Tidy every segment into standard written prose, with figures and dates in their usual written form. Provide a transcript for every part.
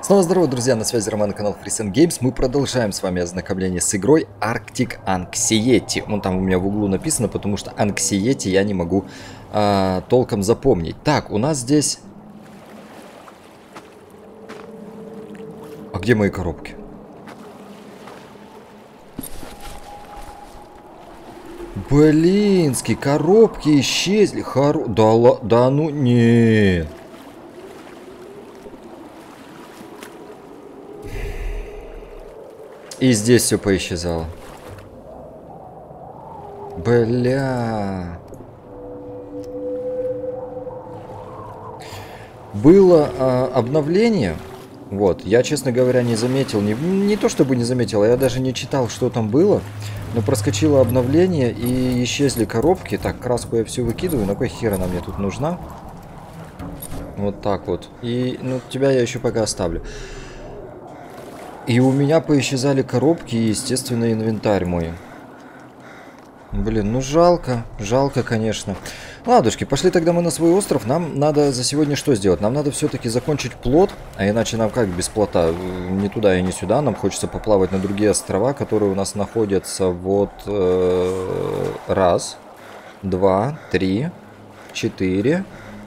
Снова здорово, друзья, на связи Роман, канал Freezen Games. Мы продолжаем с вами ознакомление с игрой Arctic Anxiety. Вон там у меня в углу написано, потому что Anxiety я не могу толком запомнить. Так, у нас здесь... А где мои коробки? Блински, коробки исчезли. Да ну, нет. И здесь все поисчезало. Бля. Было обновление. Вот, я, честно говоря, не заметил, не то чтобы не заметил, я даже не читал, что там было. Но проскочило обновление и исчезли коробки. Так, краску я все выкидываю, на кой хер она мне тут нужна? Вот так вот. И, ну, тебя я еще пока оставлю. И у меня поисчезали коробки и, естественно, инвентарь мой. Блин, ну жалко. Жалко, конечно. Ладушки, пошли тогда мы на свой остров. Нам надо за сегодня что сделать? Нам надо все-таки закончить плот. А иначе нам как без плота? Ни туда и ни сюда. Нам хочется поплавать на другие острова, которые у нас находятся вот... раз, два, три, 4...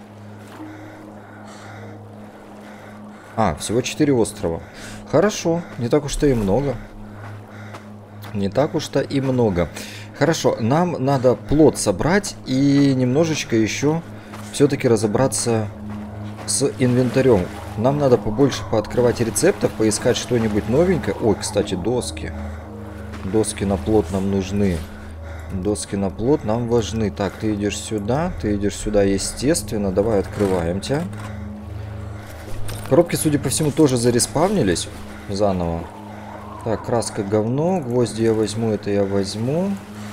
всего 4 острова. Хорошо, не так уж-то и много. Не так уж-то и много. Хорошо, нам надо плот собрать и немножечко еще все-таки разобраться с инвентарем. Нам надо побольше пооткрывать рецептов, поискать что-нибудь новенькое. Ой, кстати, доски. Доски на плот нам нужны. Доски на плот нам важны. Так, ты идешь сюда, естественно. Давай открываем тебя. Коробки, судя по всему, тоже зареспавнились заново. Так, краска говно. Гвозди я возьму, это я возьму.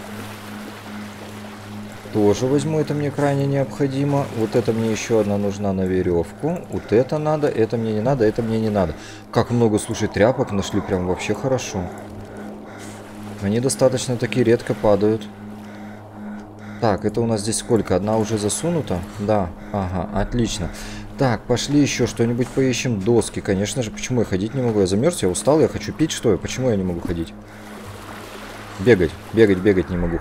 Тоже возьму, это мне крайне необходимо. Вот это мне еще одна нужна на веревку. Вот это надо, это мне не надо, это мне не надо. Как много, слушай, тряпок нашли, прям вообще хорошо. Они достаточно таки редко падают. Так, это у нас здесь сколько? Одна уже засунута? Да, ага, отлично. Так, пошли еще что-нибудь поищем. Доски, конечно же. Почему я ходить не могу? Я замерз, я устал, я хочу пить. Что я? Почему я не могу ходить? Бегать не могу.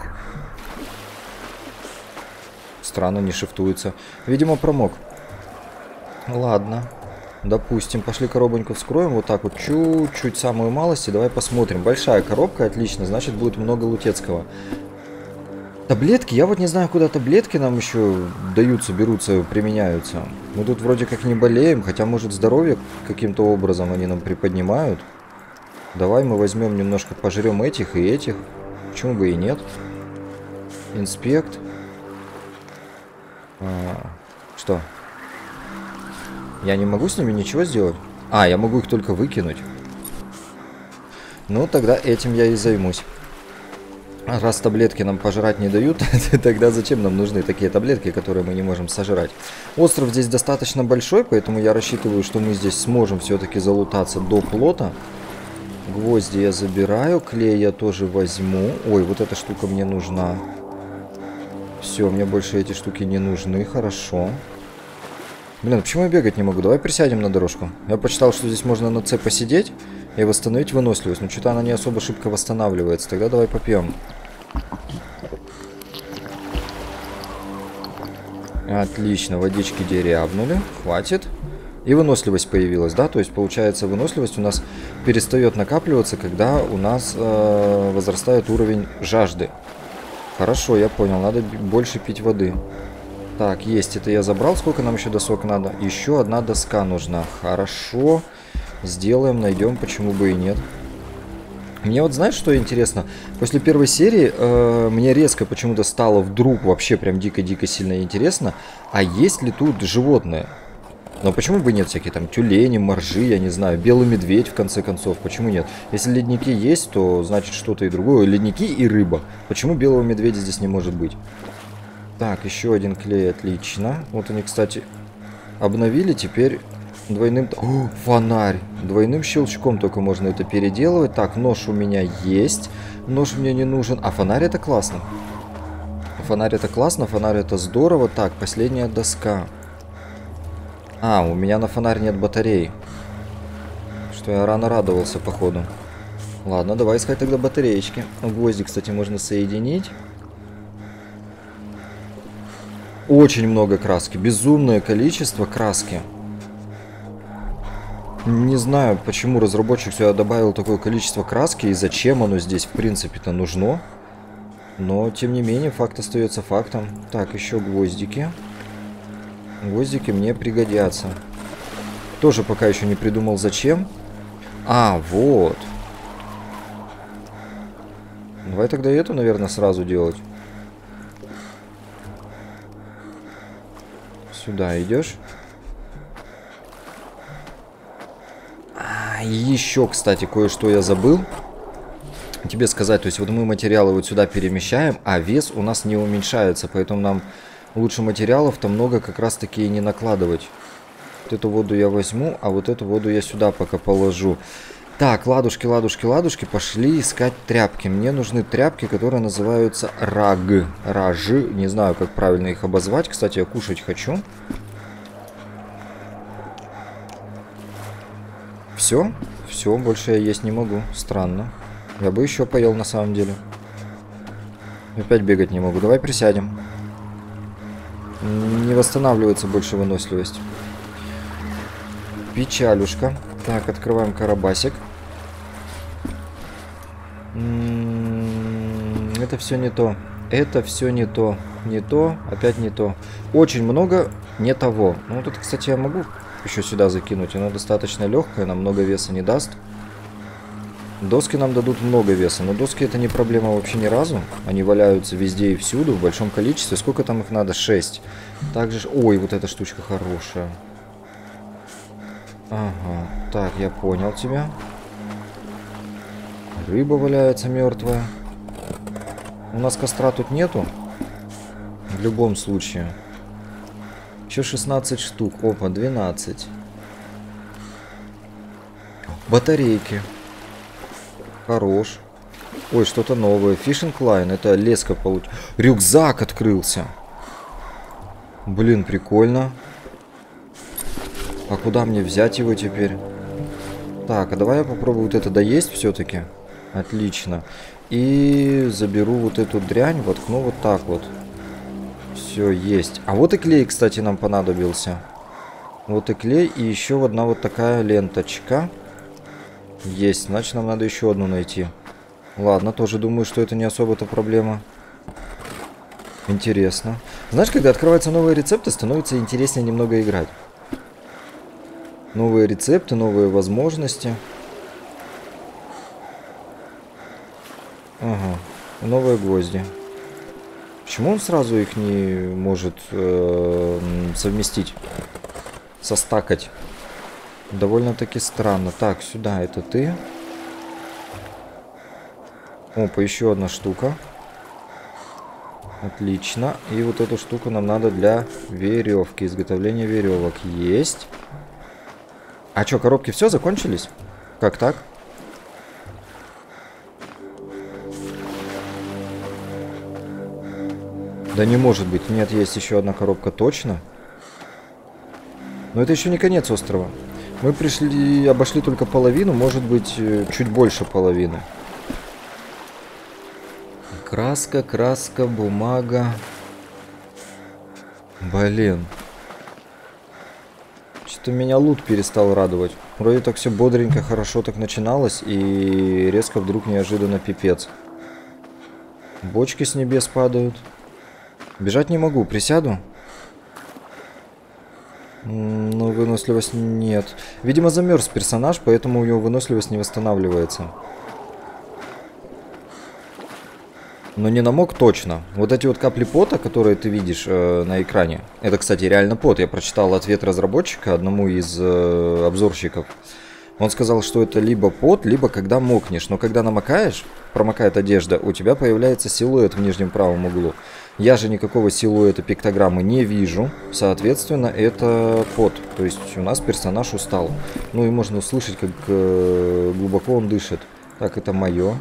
Странно, не шифтуется. Видимо, промок. Ладно. Допустим. Пошли коробоньку вскроем. Вот так вот. Чуть-чуть, самую малость. И давай посмотрим. Большая коробка, отлично. Значит, будет много лутецкого. Таблетки, я вот не знаю, куда таблетки нам еще даются, берутся, применяются. Мы тут вроде как не болеем, хотя, может, здоровье каким-то образом они нам приподнимают. Давай мы возьмем немножко, пожрем этих и этих. Почему бы и нет? Инспект. Что? Я не могу с ними ничего сделать? Я могу их только выкинуть. Ну, тогда этим я и займусь. Раз таблетки нам пожрать не дают, тогда зачем нам нужны такие таблетки, которые мы не можем сожрать? Остров здесь достаточно большой, поэтому я рассчитываю, что мы здесь сможем все-таки залутаться до плота. Гвозди я забираю, клей я тоже возьму. Ой, вот эта штука мне нужна. Все, мне больше эти штуки не нужны, хорошо. Блин, почему я бегать не могу? Давай присядем на дорожку. Я почитал, что здесь можно на С посидеть и восстановить выносливость. Но что-то она не особо шибко восстанавливается. Тогда давай попьем. Отлично, водички дерябнули. Хватит. И выносливость появилась, да? То есть, получается, выносливость у нас перестает накапливаться, когда у нас возрастает уровень жажды. Хорошо, я понял. Надо больше пить воды. Так, есть. Это я забрал. Сколько нам еще досок надо? Еще одна доска нужна. Хорошо. Сделаем, найдем. Почему бы и нет. Мне вот, знаешь, что интересно? После первой серии мне резко почему-то стало вдруг вообще прям дико-дико сильно интересно. А есть ли тут животные? Но почему бы нет? Всякие там тюлени, моржи, я не знаю. Белый медведь, в конце концов. Почему нет? Если ледники есть, то значит что-то и другое. Ледники и рыба. Почему белого медведя здесь не может быть? Так, еще один клей, отлично. Вот они, кстати, обновили. Теперь двойным... О, фонарь! Двойным щелчком только можно это переделывать. Так, нож у меня есть. Нож мне не нужен. А фонарь это классно. Фонарь это классно, фонарь это здорово. Так, последняя доска. У меня на фонарь нет батареи. Что я рано радовался, походу. Ладно, давай искать тогда батареечки. Гвозди, кстати, можно соединить. Очень много краски. Безумное количество краски. Не знаю, почему разработчик сюда добавил такое количество краски и зачем оно здесь, в принципе-то, нужно. Но, тем не менее, факт остается фактом. Так, еще гвоздики. Гвоздики мне пригодятся. Тоже пока еще не придумал, зачем. А, вот. Давай тогда эту, наверное, сразу делать. Сюда идешь. А, еще, кстати, кое-что я забыл тебе сказать. То есть вот мы материалы вот сюда перемещаем, а вес у нас не уменьшается. Поэтому нам лучше материалов-то много как раз-таки и не накладывать. Вот эту воду я возьму, а вот эту воду я сюда пока положу. Так, ладушки, ладушки, ладушки. Пошли искать тряпки. Мне нужны тряпки, которые называются ражи. Не знаю, как правильно их обозвать. Кстати, я кушать хочу. Все? Все, больше я есть не могу. Странно. Я бы еще поел на самом деле. Опять бегать не могу. Давай присядем. Не восстанавливается больше выносливость. Печалюшка. Так, открываем карабасик. Это все не то. Это все не то. Не то, опять не то. Очень много не того. Ну, вот это, кстати, я могу еще сюда закинуть. Оно достаточно легкое, нам много веса не даст. Доски нам дадут много веса, но доски это не проблема вообще ни разу. Они валяются везде и всюду, в большом количестве. Сколько там их надо? 6. Также... Ой, вот эта штучка хорошая. Ага, так, я понял тебя. Рыба валяется мертвая. У нас костра тут нету. В любом случае. Еще 16 штук. Опа, 12. Батарейки. Хорош. Ой, что-то новое. Fishing line. Это леска получилась. Рюкзак открылся. Блин, прикольно. А куда мне взять его теперь? Так, а давай я попробую вот это доесть все-таки. Отлично. И заберу вот эту дрянь, воткну вот так вот. Все, есть. А вот и клей, кстати, нам понадобился. Вот и клей, и еще одна вот такая ленточка. Есть, значит, нам надо еще одну найти. Ладно, тоже думаю, что это не особо-то проблема. Интересно. Знаешь, когда открываются новые рецепты, становится интереснее немного играть. Новые рецепты, новые возможности. Ага, новые гвозди. Почему он сразу их не может совместить? Состакать? Довольно-таки странно. Так, сюда это ты. Опа, еще одна штука. Отлично. И вот эту штуку нам надо для веревки. Изготовления веревок. Есть. А что, коробки все закончились? Как так? Да не может быть. Нет, есть еще одна коробка точно. Но это еще не конец острова. Мы пришли, обошли только половину, может быть, чуть больше половины. Краска, краска, бумага. Блин. Что-то меня лут перестал радовать. Вроде так все бодренько, хорошо так начиналось, и резко вдруг неожиданно пипец. Бочки с небес падают. Бежать не могу, присяду. Ну, выносливость нет. Видимо, замерз персонаж, поэтому у него выносливость не восстанавливается. Но не намок точно. Вот эти вот капли пота, которые ты видишь на экране. Это, кстати, реально пот. Я прочитал ответ разработчика одному из обзорщиков. Он сказал, что это либо пот, либо когда мокнешь. Но когда намокаешь, промокает одежда, у тебя появляется силуэт в нижнем правом углу. Я же никакого силуэта пиктограммы не вижу. Соответственно, это пот. То есть у нас персонаж устал. Ну и можно услышать, как глубоко он дышит. Так, это мое.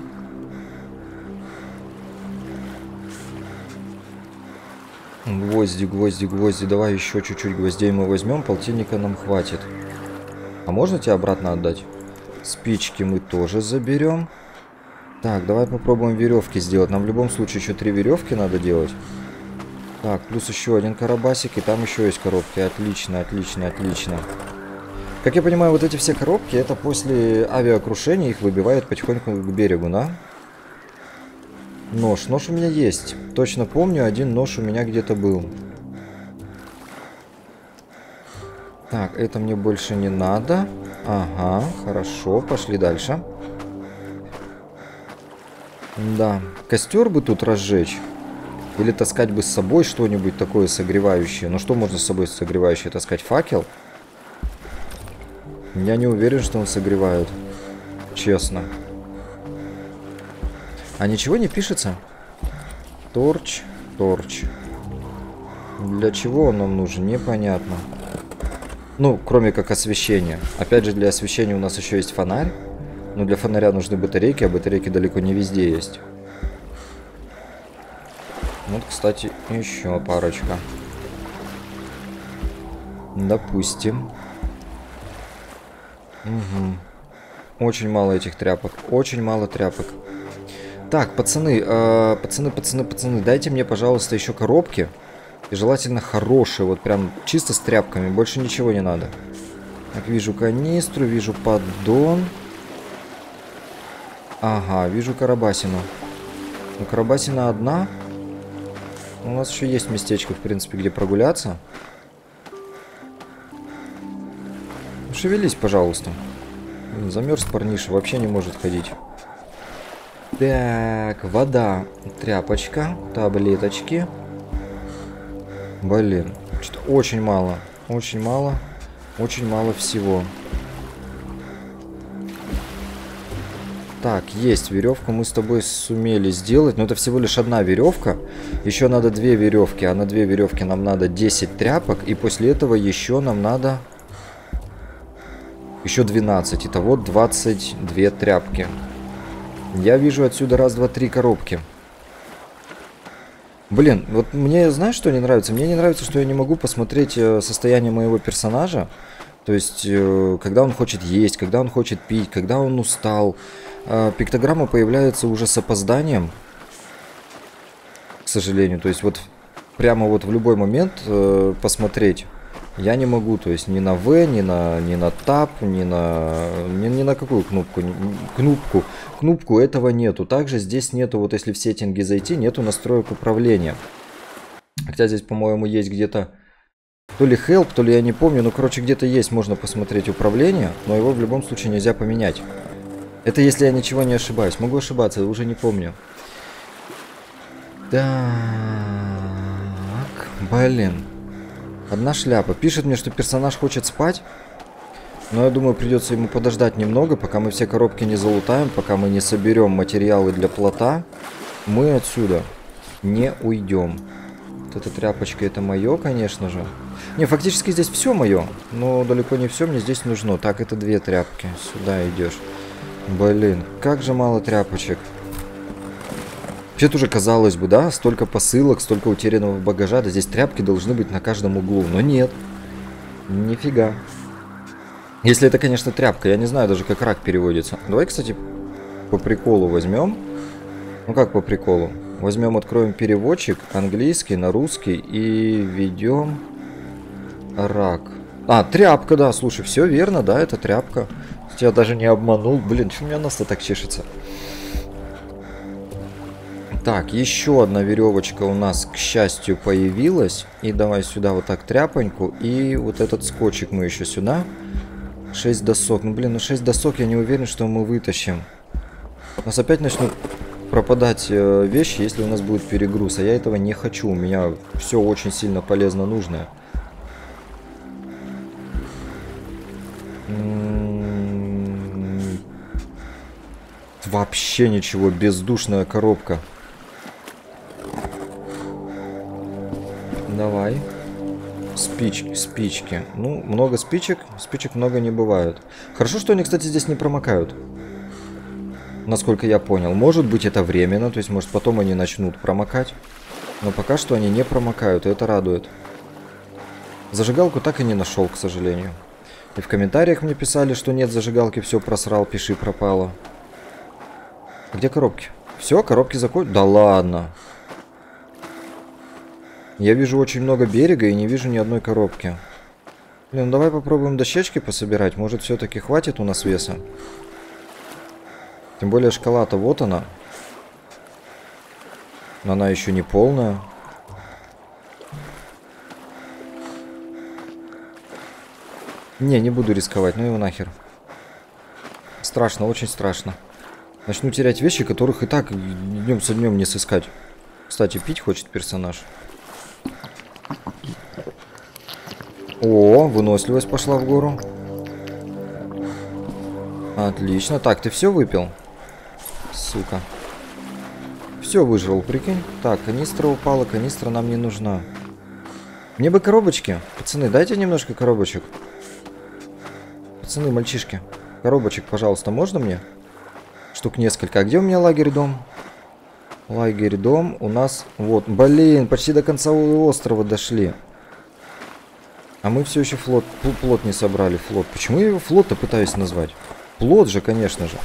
Гвозди, гвозди, гвозди. Давай еще чуть-чуть гвоздей мы возьмем. Полтинника нам хватит. А можно тебе обратно отдать? Спички мы тоже заберем. Так, давай попробуем веревки сделать. Нам в любом случае еще 3 веревки надо делать. Так, плюс еще один карабасик, и там еще есть коробки. Отлично, отлично, отлично. Как я понимаю, вот эти все коробки, это после авиакрушения их выбивают потихоньку к берегу, да? Нож. Нож у меня есть. Точно помню, один нож у меня где-то был. Так, это мне больше не надо. Ага, хорошо, пошли дальше. Да, костер бы тут разжечь. Или таскать бы с собой что-нибудь такое согревающее. Ну что можно с собой согревающее таскать? Факел? Я не уверен, что он согревает. Честно. А ничего не пишется? Торч, торч. Для чего он нам нужен? Непонятно. Ну, кроме как освещения. Опять же, для освещения у нас еще есть фонарь. Но для фонаря нужны батарейки, а батарейки далеко не везде есть. Вот, кстати, еще парочка. Допустим. Угу. Очень мало этих тряпок. Очень мало тряпок. Так, пацаны, пацаны, дайте мне, пожалуйста, еще коробки. И желательно хорошие, вот прям чисто с тряпками. Больше ничего не надо. Так, вижу канистру, вижу поддон. Ага, вижу карабасину. Ну, карабасина одна. У нас еще есть местечко, в принципе, где прогуляться. Шевелись, пожалуйста. Замерз парниша, вообще не может ходить. Так, вода, тряпочка, таблеточки. Блин, что-то очень мало. Очень мало. Очень мало всего. Так, есть веревку, мы с тобой сумели сделать. Но это всего лишь одна веревка. Еще надо 2 веревки. А на 2 веревки нам надо 10 тряпок. И после этого еще нам надо... Еще 12. Итого 22 тряпки. Я вижу отсюда 1, 2, 3 коробки. Блин, вот мне, знаешь, что не нравится? Мне не нравится, что я не могу посмотреть состояние моего персонажа. То есть, когда он хочет есть, когда он хочет пить, когда он устал. Пиктограмма появляется уже с опозданием, к сожалению. То есть, вот прямо вот в любой момент посмотреть я не могу. То есть, ни на V, ни на Tab, ни на какую кнопку. Кнопку этого нету. Также здесь нету, вот если в сеттинги зайти, нету настроек управления. Хотя здесь, по-моему, есть где-то... То ли help, то ли я не помню. Ну, короче, где-то есть, можно посмотреть управление. Но его в любом случае нельзя поменять. Это если я ничего не ошибаюсь. Могу ошибаться, уже не помню. Так. Блин. Одна шляпа. Пишет мне, что персонаж хочет спать. Но я думаю, придется ему подождать немного, пока мы все коробки не залутаем, пока мы не соберем материалы для плота. Мы отсюда не уйдем. Вот эта тряпочка, это мое, конечно же. Не, фактически здесь все мое, но далеко не все мне здесь нужно. Так, это 2 тряпки. Сюда идешь. Блин, как же мало тряпочек. Вообще-то уже казалось бы, да, столько посылок, столько утерянного багажа. Да здесь тряпки должны быть на каждом углу, но нет. Нифига. Если это, конечно, тряпка, я не знаю даже, как рак переводится. Давай, кстати, по приколу возьмем. Ну как по приколу? Возьмем, откроем переводчик английский на русский и введем рак. А, тряпка, да, слушай, все верно, да, это тряпка. Я даже не обманул. Блин, что у меня нос-то так чешется? Так, еще одна веревочка у нас, к счастью, появилась. И давай сюда вот так тряпоньку. И вот этот скотчик мы еще сюда. 6 досок. Ну, блин, 6 досок я не уверен, что мы вытащим. У нас опять начнут пропадать вещи, если у нас будет перегруз. А я этого не хочу. У меня все очень сильно полезно нужное. Вообще ничего. Бездушная коробка. Давай. Спички. Ну, много спичек. Спичек много не бывает. Хорошо, что они, кстати, здесь не промокают. Насколько я понял. Может быть, это временно. То есть, может, потом они начнут промокать. Но пока что они не промокают. И это радует. Зажигалку так и не нашел, к сожалению. И в комментариях мне писали, что нет зажигалки, все просрал, пиши, пропало. Где коробки? Все, коробки закончились? Да ладно. Я вижу очень много берега и не вижу ни одной коробки. Блин, ну давай попробуем дощечки пособирать. Может, все-таки хватит у нас веса? Тем более шкала-то вот она. Но она еще не полная. Не буду рисковать, ну его нахер. Страшно, очень страшно. Начну терять вещи, которых и так днем со днем не сыскать. Кстати, пить хочет персонаж. О, выносливость пошла в гору. Отлично. Так, ты все выпил? Сука. Все выжрал, прикинь. Так, канистра упала, канистра нам не нужна. Мне бы коробочки. Пацаны, дайте немножко коробочек. Пацаны, мальчишки. Коробочек, пожалуйста, можно мне? Штук несколько. А где у меня лагерь-дом? Лагерь-дом у нас... Вот, блин, почти до конца острова дошли. А мы все еще плот не собрали. Флот. Почему я его флот-то пытаюсь назвать? Плот же, конечно же.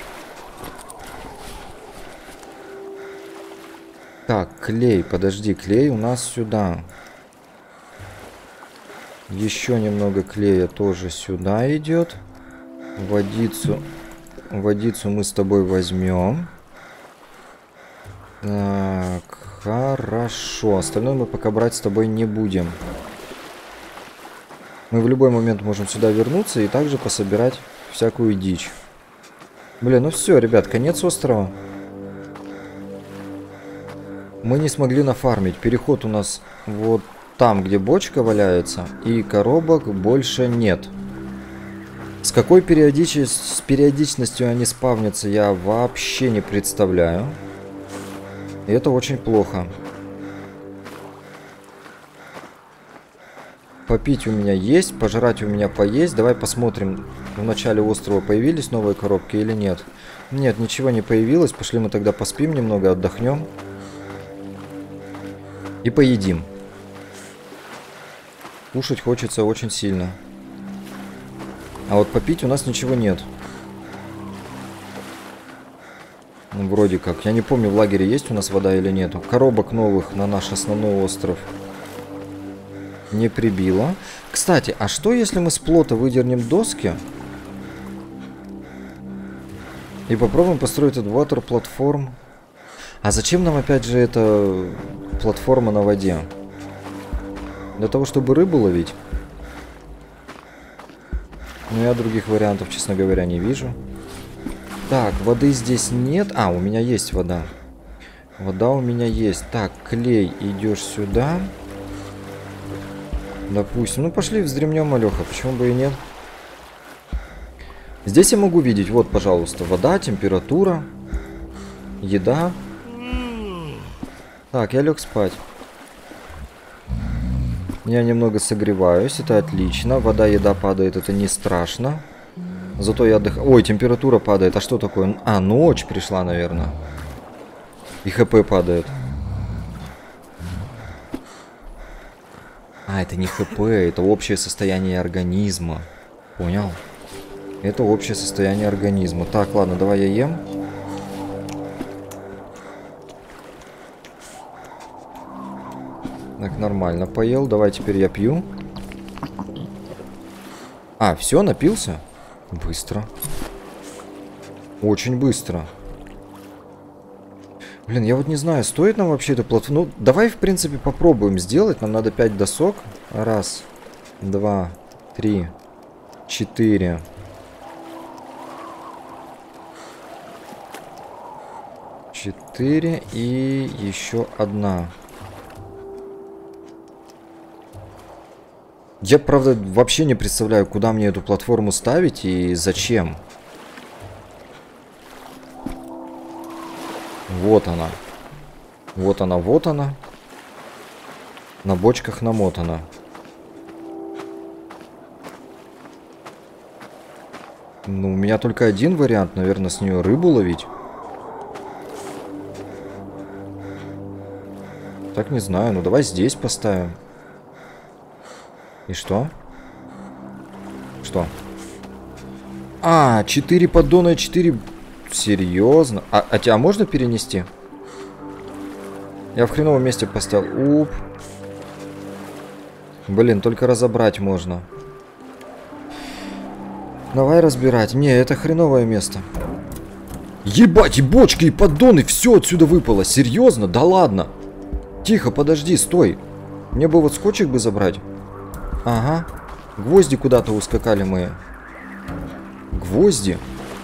Так, клей. Подожди, клей у нас сюда. Еще немного клея тоже сюда идет. Водицу мы с тобой возьмем. Так, хорошо. Остальное мы пока брать с тобой не будем. Мы в любой момент можем сюда вернуться и также пособирать всякую дичь. Блин, ну все, ребят, конец острова. Мы не смогли нафармить. Переход у нас вот там, где бочка валяется, и коробок больше нет. С какой периодичностью они спавнятся, я вообще не представляю. И это очень плохо. Попить у меня есть, пожрать у меня поесть. Давай посмотрим, в начале острова появились новые коробки или нет. Нет, ничего не появилось. Пошли мы тогда поспим немного, отдохнем. И поедим. Кушать хочется очень сильно. А вот попить у нас ничего нет. Ну, вроде как. Я не помню, в лагере есть у нас вода или нету. Коробок новых на наш основной остров не прибило. Кстати, а что если мы с плота выдернем доски и попробуем построить этот water платформ? А зачем нам опять же эта платформа на воде? Для того, чтобы рыбу ловить? Но я других вариантов, честно говоря, не вижу. Так, воды здесь нет. А, у меня есть вода. Вода у меня есть. Так, клей, идешь сюда. Допустим. Ну, пошли вздремнем, Алёха. Почему бы и нет? Здесь я могу видеть. Вот, пожалуйста, вода, температура, еда. Так, я лег спать. Я немного согреваюсь. Это отлично. Вода, еда падает. Это не страшно. Зато я отдыхаю. Ой, температура падает. А что такое? А, ночь пришла, наверное. И ХП падает. А, это не ХП, это общее состояние организма. Понял? Это общее состояние организма. Так, ладно, давай я ем. Так, нормально поел. Давай теперь я пью. А, все, напился? Быстро. Очень быстро. Блин, я вот не знаю, стоит нам вообще эту платформу... Ну, давай, в принципе, попробуем сделать. Нам надо 5 досок. Раз, 2, 3, 4. Четыре и еще одна. Я, правда, вообще не представляю, куда мне эту платформу ставить и зачем. Вот она. Вот она, вот она. На бочках намотана. Ну, у меня только один вариант, наверное, с нее рыбу ловить. Так, не знаю. Ну, давай здесь поставим. И что? Что? А, 4 поддона и 4... Серьезно? А тебя можно перенести? Я в хреновом месте поставил. Уп. Блин, только разобрать можно. Давай разбирать. Не, это хреновое место. Ебать, и бочки, и поддоны, все отсюда выпало. Серьезно? Да ладно. Тихо, подожди, стой. Мне бы вот скотчик бы забрать. Ага. Гвозди куда-то ускакали мои. Гвозди?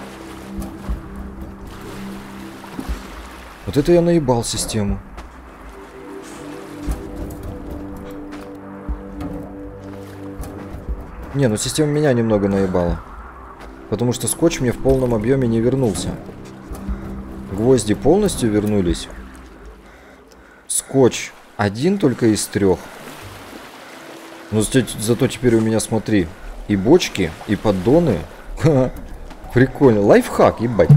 Вот это я наебал систему. Не, ну система меня немного наебала. Потому что скотч мне в полном объеме не вернулся. Гвозди полностью вернулись. Скотч один только из 3. Но зато теперь у меня, смотри, и бочки, и поддоны. Прикольно. Лайфхак, ебать.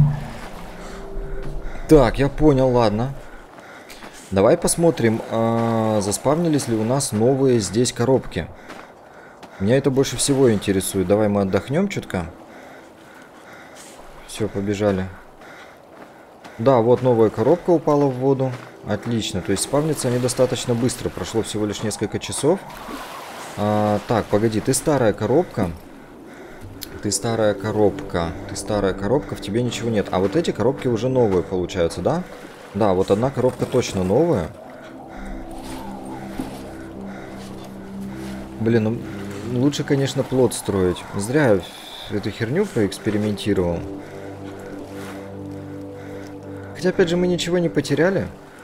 Так, я понял, ладно. Давай посмотрим, заспавнились ли у нас новые здесь коробки. Меня это больше всего интересует. Давай мы отдохнем чутка. Все, побежали. Да, вот новая коробка упала в воду. Отлично, то есть спавнятся они достаточно быстро. Прошло всего лишь несколько часов. Так, погоди, ты старая коробка. Ты старая коробка. Ты старая коробка, в тебе ничего нет. А вот эти коробки уже новые получаются, да? Да, вот одна коробка точно новая. Блин, ну лучше, конечно, плот строить. Зря эту херню проэкспериментировал. Хотя, опять же, мы ничего не потеряли.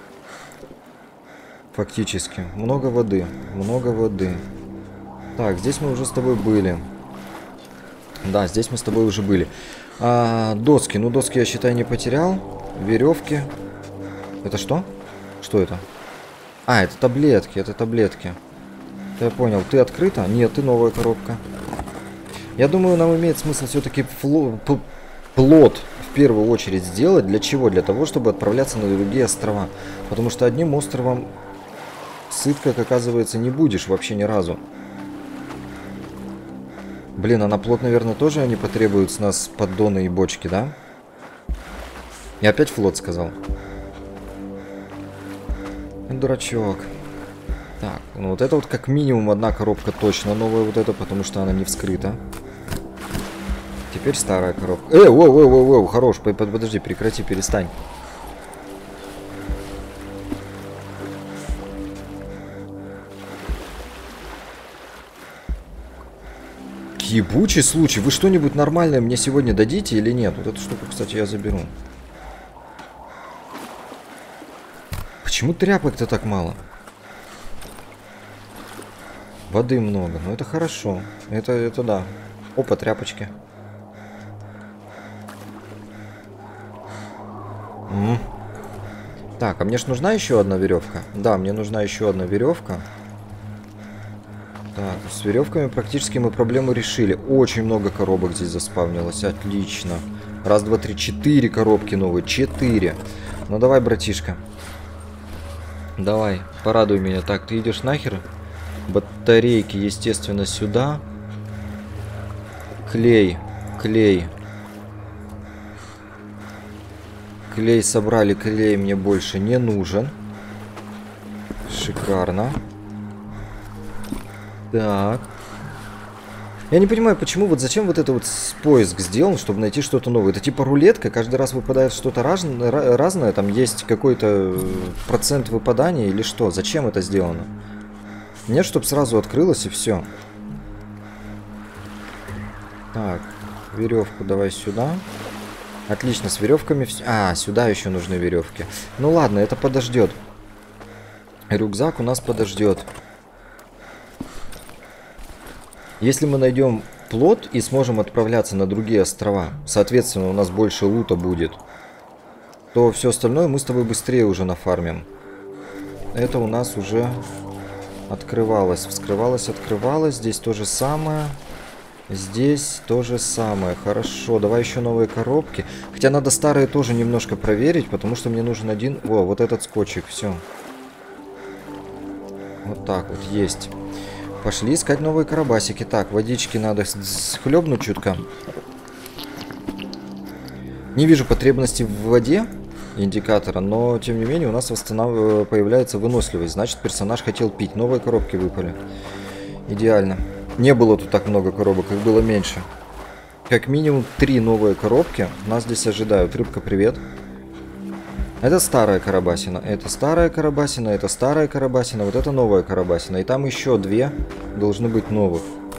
Фактически. Много воды. Много воды. Так, здесь мы уже с тобой были. Да, здесь мы с тобой уже были. Доски. Ну, доски я, считай, не потерял. Веревки. Это что? Что это? А, это таблетки. Это таблетки. Я понял. Ты открыта? Нет, ты новая коробка. Я думаю, нам имеет смысл все-таки плот в первую очередь сделать. Для чего? Для того, чтобы отправляться на другие острова. Потому что одним островом сыт, как оказывается, не будешь вообще ни разу. Блин, а на плот, наверное, тоже они потребуют с нас поддоны и бочки, да? Я опять флот сказал. Дурачок. Так, ну вот это вот как минимум одна коробка точно новая вот эта, потому что она не вскрыта. Теперь старая коробка. Воу, хорош, подожди, прекрати, перестань. Ебучий случай. Вы что-нибудь нормальное мне сегодня дадите или нет? Вот эту штуку, кстати, я заберу. Почему тряпок-то так мало? Воды много. Ну, это хорошо. Это да. Опа, тряпочки. Так, а мне ж нужна еще одна веревка? Да, мне нужна еще одна веревка. Так, с веревками практически мы проблему решили. Очень много коробок здесь заспавнилось. Отлично. Раз, два, три, 4 коробки новые. 4. Ну давай, братишка. Давай, порадуй меня. Так, ты идешь нахер? Батарейки, естественно, сюда. Клей. Клей. Клей собрали. Клей мне больше не нужен. Шикарно. Так. Я не понимаю, почему, вот зачем вот это вот поиск сделан, чтобы найти что-то новое. Это типа рулетка, каждый раз выпадает что-то разное, там есть какой-то процент выпадания или что? Зачем это сделано? Нет, чтобы сразу открылось и все. Так, веревку давай сюда. Отлично, с веревками... сюда еще нужны веревки. Ну ладно, это подождет. Рюкзак у нас подождет. Если мы найдем плот и сможем отправляться на другие острова, соответственно, у нас больше лута будет, то все остальное мы с тобой быстрее уже нафармим. Это у нас уже открывалось, вскрывалось, открывалось. Здесь то же самое. Здесь то же самое. Хорошо, давай еще новые коробки. Хотя надо старые тоже немножко проверить, потому что мне нужен один... О, вот этот скотчик, все. Вот так вот, есть. Пошли искать новые карабасики. Так, водички надо схлебнуть чутка. Не вижу потребности в воде индикатора, но тем не менее у нас появляется выносливость. Значит, персонаж хотел пить. Новые коробки выпали. Идеально. Не было тут так много коробок, их было меньше. Как минимум 3 новые коробки нас здесь ожидают. Рыбка, привет. Это старая карабасина, это старая карабасина, это старая карабасина, вот это новая карабасина. И там еще 2 должны быть новых.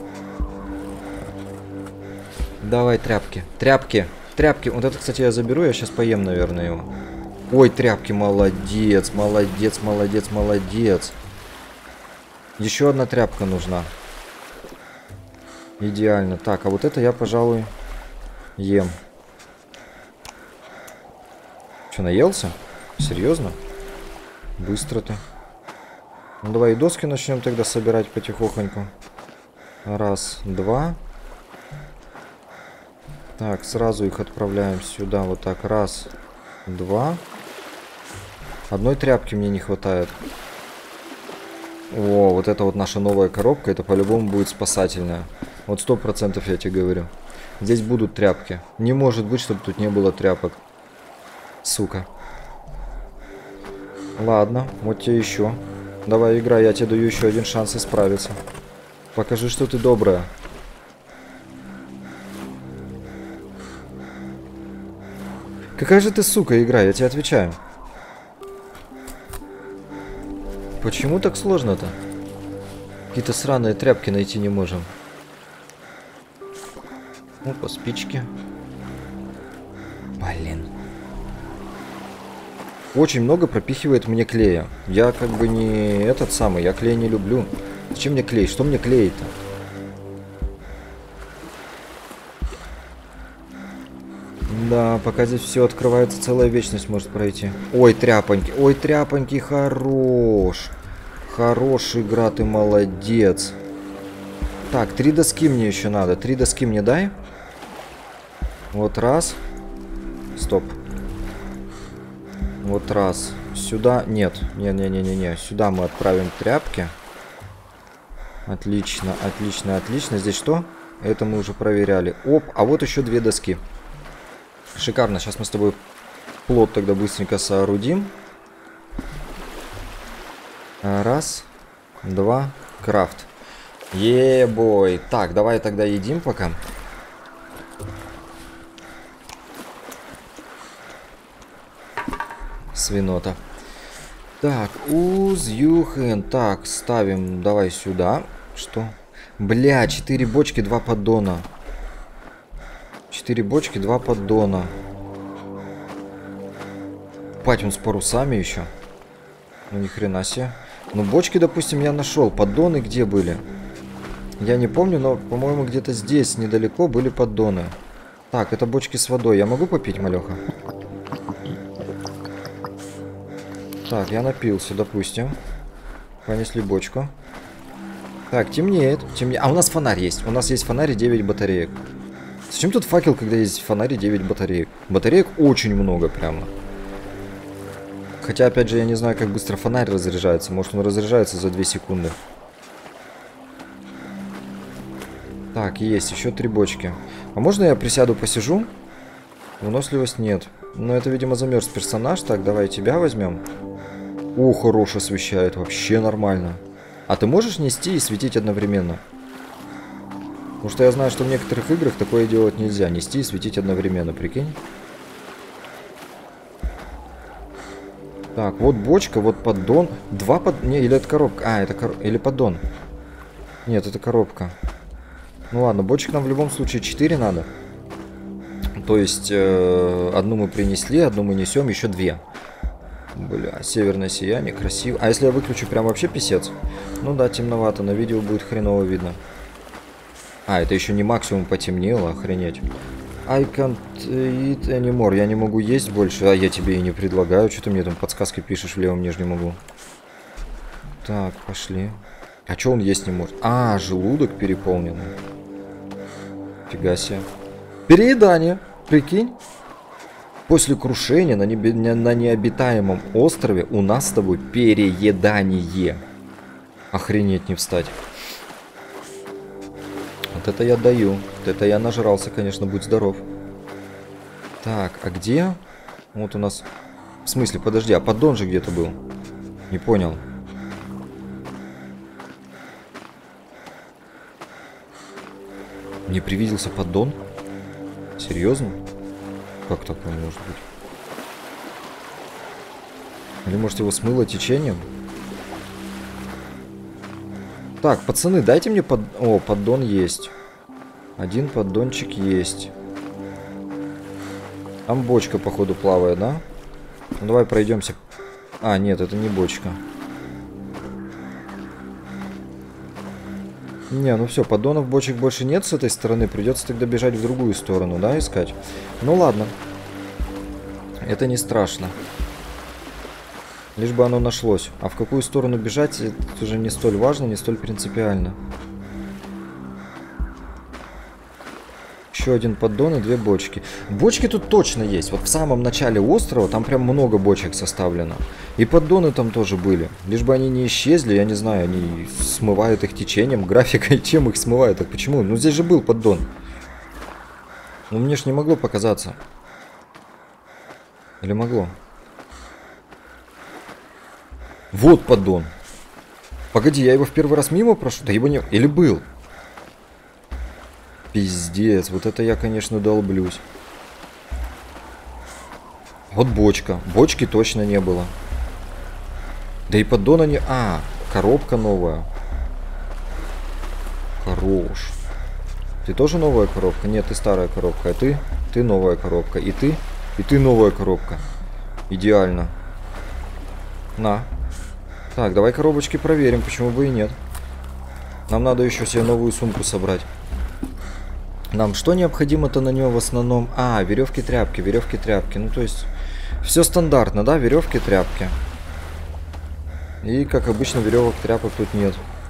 Давай, тряпки, тряпки, тряпки. Вот это, кстати, я заберу, я сейчас поем, наверное, его. Ой, тряпки, молодец, молодец, молодец, молодец. Еще одна тряпка нужна. Идеально. Так, а вот это я, пожалуй, ем. Что, наелся? Серьезно? Быстро-то. Ну, давай и доски начнем тогда собирать потихохоньку. Раз, два. Так, сразу их отправляем сюда. Вот так. Раз, два. Одной тряпки мне не хватает. О, вот это вот наша новая коробка. Это по-любому будет спасательная. Вот 100% я тебе говорю. Здесь будут тряпки. Не может быть, чтобы тут не было тряпок. Сука. Ладно, вот тебе еще. Давай, играй, я тебе даю еще один шанс исправиться. Покажи, что ты добрая. Какая же ты сука, игра, я тебе отвечаю. Почему так сложно-то? Какие-то сраные тряпки найти не можем. Опа, спички. Блин. Очень много пропихивает мне клея. Я как бы не этот самый, я клей не люблю. Зачем мне клей? Что мне клеить-то? Да, пока здесь все открывается, целая вечность может пройти. Ой, тряпоньки, хорош. Хорош, игра, ты молодец. Так, 3 доски мне еще надо. 3 доски мне дай. Вот раз. Стоп. Вот раз. Сюда. Нет. Не. Сюда мы отправим тряпки. Отлично, отлично, отлично. Здесь что? Это мы уже проверяли. Оп, а вот еще 2 доски. Шикарно. Сейчас мы с тобой плот тогда быстренько соорудим. Раз. Два. Крафт. Е-бой. Так, давай тогда едим пока. Свинота. Так, узюхен. Так, ставим, давай сюда. Что? Бля, 4 бочки, 2 поддона. 4 бочки, 2 поддона. Пать, он с парусами еще. Ну, ни хрена себе. Ну, бочки, допустим, я нашел. Поддоны где были? Я не помню, но, по-моему, где-то здесь, недалеко, были поддоны. Так, это бочки с водой. Я могу попить, малеха? Так, я напился, допустим. Понесли бочку. Так, темнеет. А у нас фонарь есть. У нас есть фонарь и 9 батареек. Зачем тут факел, когда есть фонарь и 9 батареек? Батареек очень много прямо. Хотя, опять же, я не знаю, как быстро фонарь разряжается. Может, он разряжается за 2 секунды. Так, есть. Еще 3 бочки. А можно я присяду, посижу? Выносливость нет. Но это, видимо, замерз персонаж. Так, давай тебя возьмем. О, хорошо освещает. Вообще нормально. А ты можешь нести и светить одновременно? Потому что я знаю, что в некоторых играх такое делать нельзя. Нести и светить одновременно, прикинь. Так, вот бочка, вот поддон. 2 поддона. Не, или это коробка. А, это или поддон. Нет, это коробка. Ну ладно, бочек нам в любом случае 4 надо. То есть, одну мы принесли, одну мы несем, еще 2. Бля, северное сияние, красиво. А если я выключу прям вообще писец? Ну да, темновато, на видео будет хреново видно. А, это еще не максимум потемнело, охренеть. I can't eat anymore. Я не могу есть больше. А я тебе и не предлагаю. Что ты мне там подсказки пишешь в левом нижнем углу? Так, пошли. А что он есть не может? А, желудок переполнен. Фига себе. Переедание. Прикинь. После крушения на необитаемом острове у нас с тобой переедание. Охренеть не встать. Вот это я даю. Вот это я нажрался, конечно, будь здоров. Так, а где? Вот у нас... В смысле, подожди, а поддон же где-то был. Не понял. Мне привиделся поддон? Серьезно? Как такое может быть? Или может его смыло течением? Так, пацаны, дайте мне под... О, поддон есть. Один поддончик есть. Там бочка, походу, плавает, да? Ну, давай пройдемся. А, нет, это не бочка. Не, ну все, поддонов, бочек больше нет с этой стороны. Придется тогда бежать в другую сторону, да, искать? Ну ладно. Это не страшно. Лишь бы оно нашлось. А в какую сторону бежать, это уже не столь важно, не столь принципиально. Еще один поддон и 2 бочки. Бочки тут точно есть. Вот в самом начале острова там прям много бочек составлено. И поддоны там тоже были. Лишь бы они не исчезли, я не знаю, они смывают их течением, графикой, чем их смывают. Так почему? Ну здесь же был поддон. Ну мне ж не могло показаться. Или могло? Вот поддон. Погоди, я его в первый раз мимо прошу? Да его не... Или был? Пиздец, вот это я, конечно, долблюсь. Вот бочка. Бочки точно не было. Да и поддона не... А, коробка новая. Хорош. Ты тоже новая коробка? Нет, ты старая коробка. А ты? Ты новая коробка. И ты? И ты новая коробка. Идеально. На. Так, давай коробочки проверим, почему бы и нет. Нам надо еще себе новую сумку собрать. Нам что необходимо-то на нее в основном? А, веревки-тряпки, веревки-тряпки. Ну, то есть, все стандартно, да? Веревки-тряпки. И, как обычно, веревок-тряпок тут нет.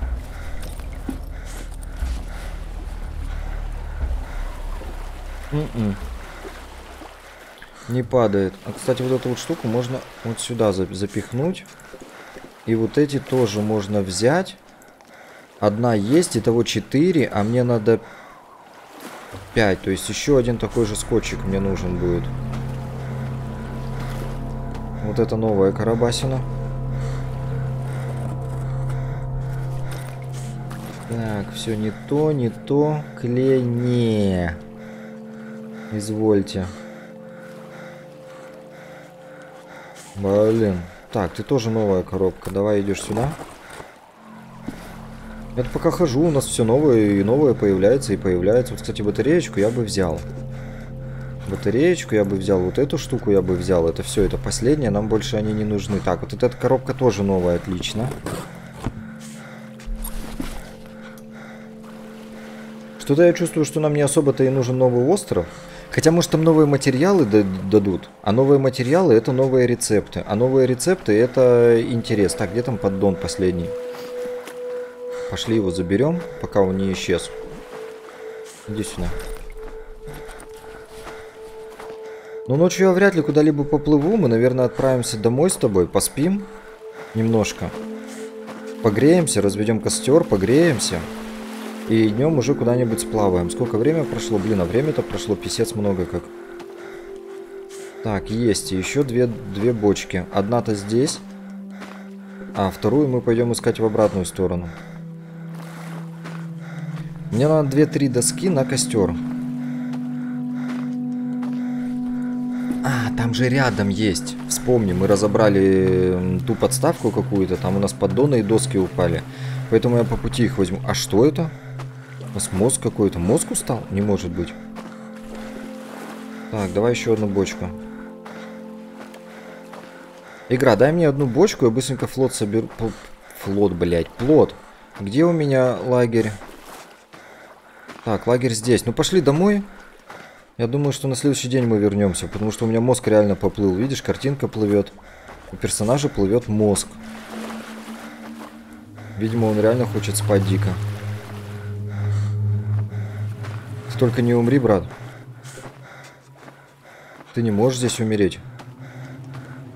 Не падает. А, кстати, вот эту вот штуку можно вот сюда запихнуть. И вот эти тоже можно взять. Одна есть, итого 4, а мне надо 5. То есть еще один такой же скотчик мне нужен будет. Вот это новая карабасина. Так, все не то, не то. Клей, не. Извольте. Блин. Так, ты тоже новая коробка. Давай идешь сюда. Я пока хожу, у нас все новое и новое появляется и появляется. Вот, кстати, батареечку я бы взял. Батареечку я бы взял. Вот эту штуку я бы взял. Это все, это последнее. Нам больше они не нужны. Так, вот эта коробка тоже новая. Отлично. Что-то я чувствую, что нам не особо-то и нужен новый остров. Хотя, может, там новые материалы дадут. А новые материалы — это новые рецепты. А новые рецепты — это интерес. Так, где там поддон последний? Пошли его заберем, пока он не исчез. Иди сюда. Ну, ночью я вряд ли куда-либо поплыву. Мы, наверное, отправимся домой с тобой. Поспим немножко. Погреемся, разведем костер, погреемся. И днем уже куда-нибудь сплаваем. Сколько время прошло? Блин, а время-то прошло писец много как. Так, есть. И еще две бочки. Одна-то здесь. А вторую мы пойдем искать в обратную сторону. Мне надо 2-3 доски на костер. А, там же рядом есть. Вспомни, мы разобрали ту подставку какую-то. Там у нас поддоны и доски упали. Поэтому я по пути их возьму. А что это? У нас мозг какой-то. Мозг устал? Не может быть. Так, давай еще одну бочку. Игра, дай мне одну бочку, я быстренько флот соберу. Флот, блядь, плот. Где у меня лагерь? Так, лагерь здесь. Ну, пошли домой. Я думаю, что на следующий день мы вернемся, потому что у меня мозг реально поплыл. Видишь, картинка плывет. У персонажа плывет мозг. Видимо, он реально хочет спать дико. Ты только не умри, брат. Ты не можешь здесь умереть.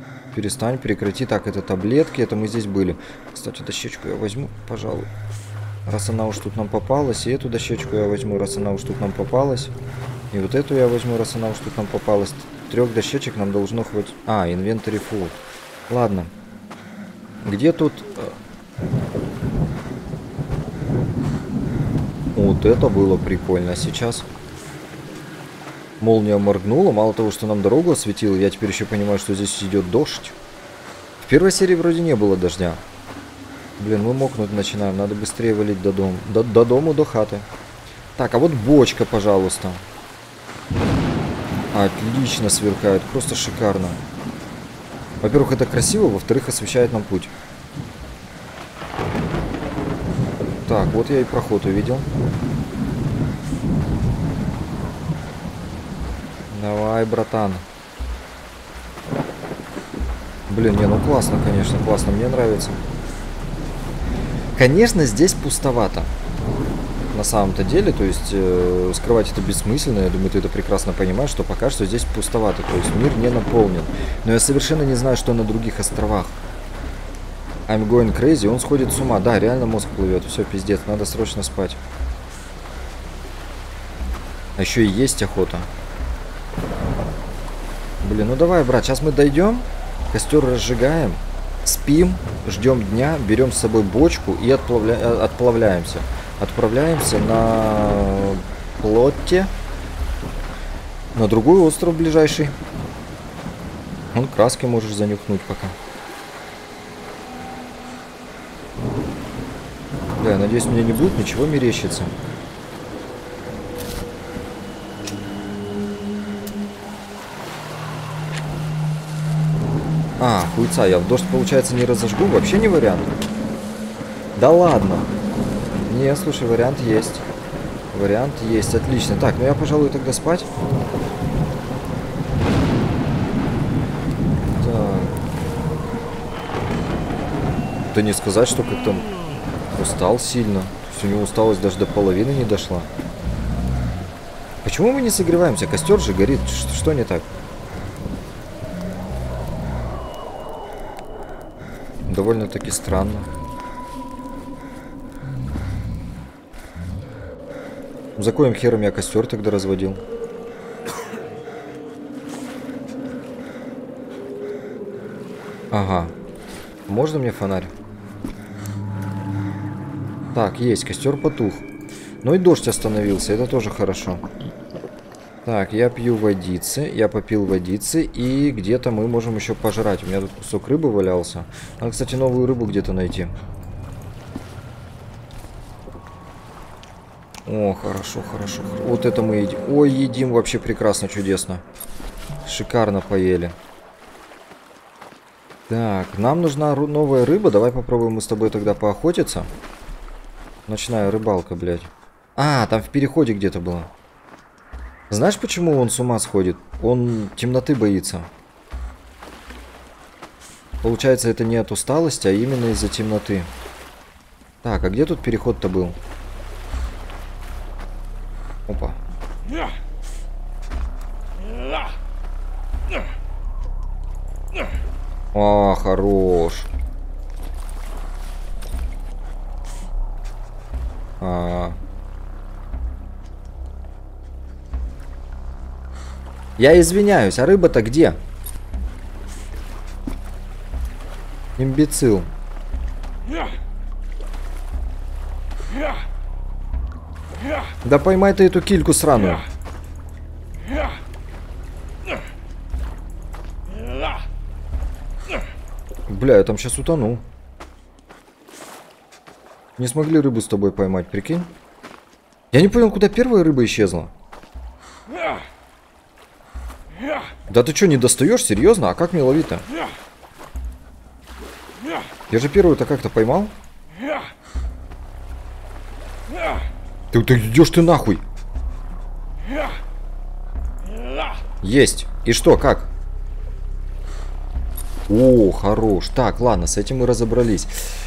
Перестань, прекрати. Так, это таблетки, это мы здесь были. Кстати, дощечку я возьму, пожалуй. Раз она уж тут нам попалась. И эту дощечку я возьму, раз она уж тут нам попалась. И вот эту я возьму, раз она уж тут нам попалась. 3 дощечек нам должно хватить. А, inventory full. Ладно. Где тут... Вот это было прикольно. Сейчас молния моргнула. Мало того, что нам дорогу осветила, я теперь еще понимаю, что здесь идет дождь. В первой серии вроде не было дождя. Блин, мы мокнуть начинаем. Надо быстрее валить до дома. До дому, до хаты. Так, а вот бочка, пожалуйста. Отлично сверкает. Просто шикарно. Во-первых, это красиво. Во-вторых, освещает нам путь. Так, вот я и проход увидел. Давай, братан. Блин, не, ну классно, конечно, классно. Мне нравится. Конечно, здесь пустовато. На самом-то деле, то есть скрывать это бессмысленно. Я думаю, ты это прекрасно понимаешь, что пока что здесь пустовато. То есть мир не наполнен. Но я совершенно не знаю, что на других островах. I'm going crazy, он сходит с ума. Да, реально мозг плывет. Все, пиздец, надо срочно спать. А еще и есть охота. Блин, ну давай, брат, сейчас мы дойдем. Костер разжигаем. Спим, ждем дня, берем с собой бочку и отплавляемся. Отправляемся на плоте. На другой остров ближайший. Вон краски можешь занюхнуть пока. Да, я надеюсь, мне не будет ничего мерещиться. А, хуйца, я в дождь, получается, не разожгу? Вообще не вариант. Да ладно. Не, слушай, вариант есть. Вариант есть, отлично. Так, ну я, пожалуй, тогда спать. Так. Да не сказать, что как-то устал сильно. То есть у него усталость даже до половины не дошла. Почему мы не согреваемся? Костер же горит. Что не так? Довольно-таки странно. За коим хером я костер тогда разводил? Ага. Можно мне фонарь? Так, есть, костер потух. Ну и дождь остановился, это тоже хорошо. Так, я пью водицы, я попил водицы, и где-то мы можем еще пожрать. У меня тут кусок рыбы валялся. Надо, кстати, новую рыбу где-то найти. О, хорошо, хорошо. Вот это мы едим. Ой, едим вообще прекрасно, чудесно. Шикарно поели. Так, нам нужна новая рыба. Давай попробуем мы с тобой тогда поохотиться. Ночная рыбалка, блядь. А, там в переходе где-то было. Знаешь, почему он с ума сходит? Он темноты боится. Получается, это не от усталости, а именно из-за темноты. Так, а где тут переход-то был? Опа. А, хорош. Я извиняюсь, а рыба-то где? Имбецил. Да поймай ты эту кильку сраную. Бля, я там сейчас утону. Не смогли рыбу с тобой поймать, прикинь? Я не понял, куда первая рыба исчезла. Да ты что, не достаешь? Серьезно? А как мне ловить-то? Я же первую-то как-то поймал. Ты идешь ты нахуй. Есть. И что, как? О, хорош. Так, ладно, с этим мы разобрались.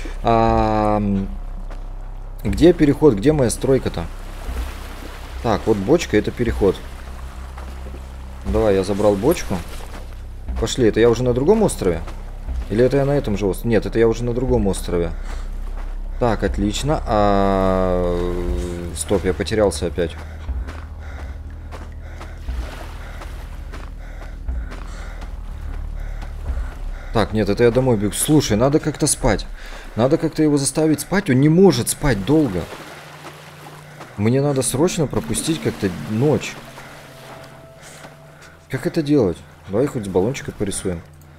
Где переход? Где моя стройка-то? Так, вот бочка, это переход. Давай, я забрал бочку. Пошли, это я уже на другом острове? Или это я на этом же острове? Нет, это я уже на другом острове. Так, отлично. Стоп, я потерялся опять. Так, нет, это я домой бегу. Слушай, надо как-то спать. Надо как-то его заставить спать. Он не может спать долго. Мне надо срочно пропустить как-то ночь. Как это делать? Давай хоть с баллончиком порисуем.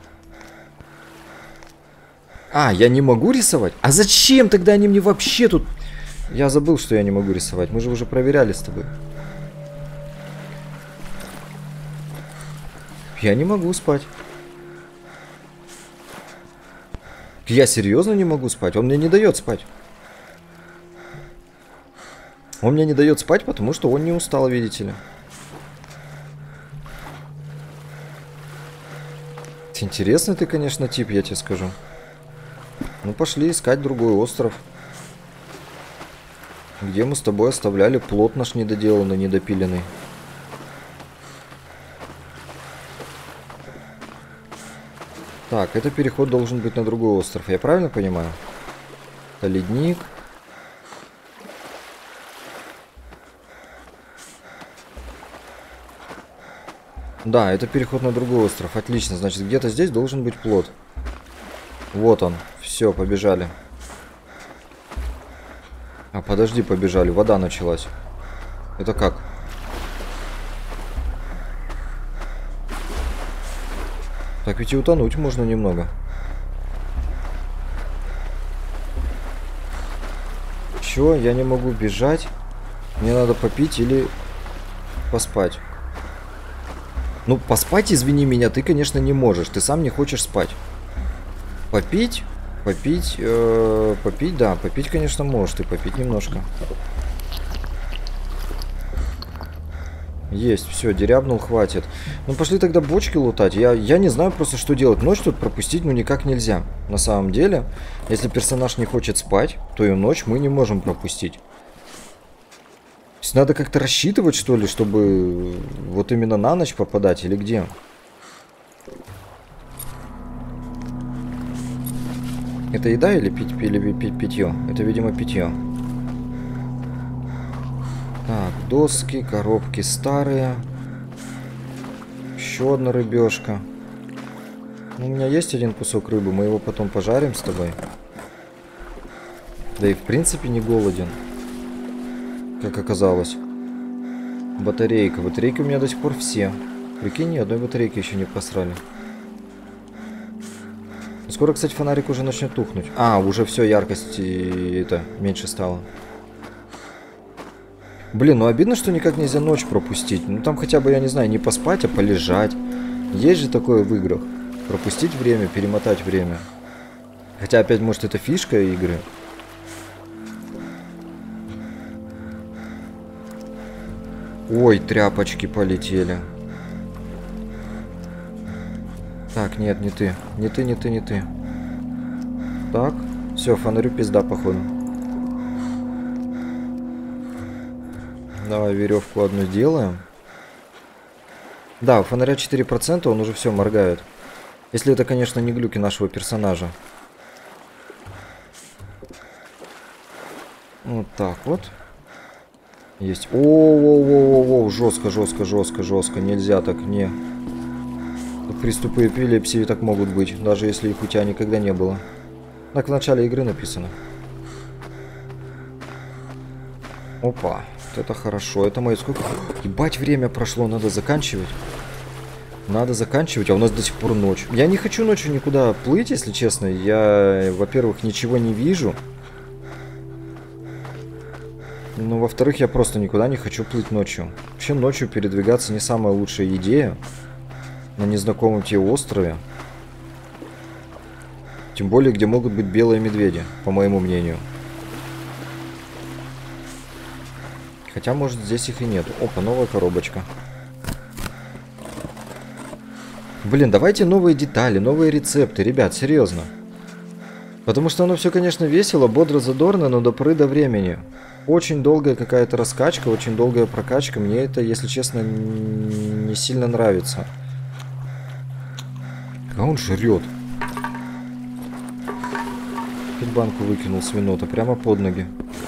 А, я не могу рисовать? А зачем тогда они мне вообще тут... Я забыл, что я не могу рисовать. Мы же уже проверяли с тобой. Я не могу спать. Я серьезно не могу спать? Он мне не дает спать. Он мне не дает спать, потому что он не устал, видите ли. Интересный ты, конечно, тип, я тебе скажу. Ну, пошли искать другой остров. Где мы с тобой оставляли плот наш недоделанный, недопиленный. Так, это переход должен быть на другой остров. Я правильно понимаю? Это ледник. Да, это переход на другой остров. Отлично, значит, где-то здесь должен быть плот. Вот он. Все, побежали. А, подожди, побежали. Вода началась. Это как? Так ведь и утонуть можно немного. Чё? Я не могу бежать. Мне надо попить или поспать. Ну, поспать, извини меня, ты, конечно, не можешь. Ты сам не хочешь спать. Попить? Попить, попить, да. Попить, конечно, можешь ты. Попить немножко. Есть, все, дерябнул, хватит. Ну, пошли тогда бочки лутать. Я не знаю просто, что делать. Ночь тут пропустить, ну, никак нельзя. На самом деле, если персонаж не хочет спать, то и ночь мы не можем пропустить. То есть надо как-то рассчитывать, что ли, чтобы вот именно на ночь попадать или где? Это еда или питье? Это, видимо, питье. Так, доски, коробки старые. Еще одна рыбешка. У меня есть один кусок рыбы, мы его потом пожарим с тобой. Да и в принципе не голоден, как оказалось. Батарейка. Батарейки у меня до сих пор все. Прикинь, ни одной батарейки еще не посрали. Скоро, кстати, фонарик уже начнет тухнуть. А, уже все, яркость это меньше стало. Блин, ну обидно, что никак нельзя ночь пропустить. Ну там хотя бы, я не знаю, не поспать, а полежать. Есть же такое в играх. Пропустить время, перемотать время. Хотя опять, может, это фишка игры. Ой, тряпочки полетели. Так, нет, не ты. Не ты, не ты, не ты. Так, все, фонарю пизда, походу. Давай веревку одну сделаем. Да, у фонаря 4%, он уже все моргает. Если это, конечно, не глюки нашего персонажа. Вот так вот. Есть. О, жестко, жестко, жестко, жестко. Нельзя так, не. Приступы эпилепсии так могут быть, даже если их у тебя никогда не было. Так в начале игры написано. Опа, вот это хорошо. Это мое сколько? Ебать, время прошло, надо заканчивать. Надо заканчивать, а у нас до сих пор ночь. Я не хочу ночью никуда плыть, если честно. Я, во-первых, ничего не вижу. Ну, во-вторых, я просто никуда не хочу плыть ночью. Вообще ночью передвигаться не самая лучшая идея. На незнакомом тебе острове. Тем более, где могут быть белые медведи, по моему мнению. Хотя, может, здесь их и нет. Опа, новая коробочка. Блин, давайте новые детали, новые рецепты, ребят, серьезно. Потому что оно все, конечно, весело, бодро, задорно, но до поры до времени. Очень долгая какая-то раскачка, очень долгая прокачка. Мне это, если честно, не сильно нравится. А он жрет. Тут банку выкинул свинота прямо под ноги.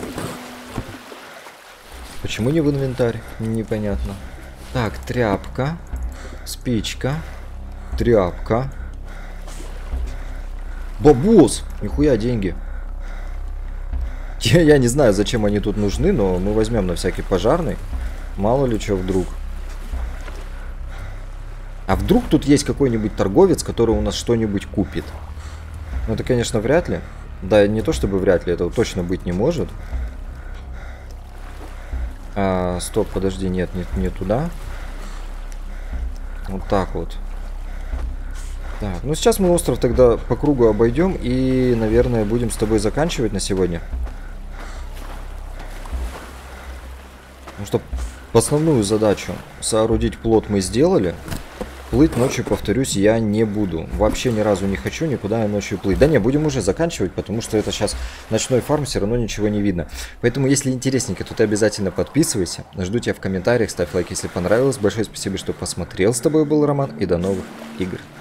Почему не в инвентарь? Непонятно. Так, тряпка. Спичка. Тряпка. Бабос! Нихуя деньги. Я не знаю, зачем они тут нужны, но мы возьмем на всякий пожарный. Мало ли что вдруг. А вдруг тут есть какой-нибудь торговец, который у нас что-нибудь купит? Ну, это, конечно, вряд ли. Да, не то чтобы вряд ли, этого точно быть не может. Стоп, подожди, нет, не туда. Вот так вот. Так, ну сейчас мы остров тогда по кругу обойдем и, наверное, будем с тобой заканчивать на сегодня. Ну что, основную задачу соорудить плот мы сделали. Плыть ночью, повторюсь, я не буду. Вообще ни разу не хочу никуда я ночью плыть. Да не, будем уже заканчивать, потому что это сейчас ночной фарм, все равно ничего не видно. Поэтому, если интересненько, то ты обязательно подписывайся. Жду тебя в комментариях, ставь лайк, если понравилось. Большое спасибо, что посмотрел. С тобой был Роман, и до новых игр.